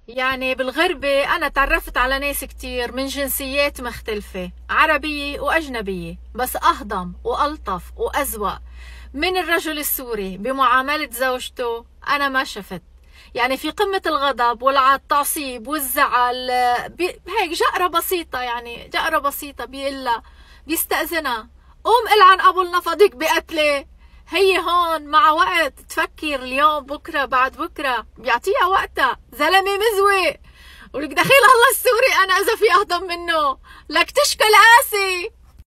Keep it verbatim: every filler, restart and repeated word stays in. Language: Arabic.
يعني بالغربة أنا تعرفت على ناس كتير من جنسيات مختلفة، عربية وأجنبية، بس أهضم وألطف وأزوق من الرجل السوري بمعاملة زوجته أنا ما شفت. يعني في قمة الغضب والتعصيب والزعل، هيك جأرة بسيطة، يعني جأرة بسيطة بيقلها، بيستأذنها قوم العن أبو النفضك بقتلة. هي هون مع وقت تفكر اليوم بكرة بعد بكرة، بيعطيها وقتها. زلمة مزوي ولك دخيل الله السوري أنا إذا في أهضم منه، لك تشكل قاسي.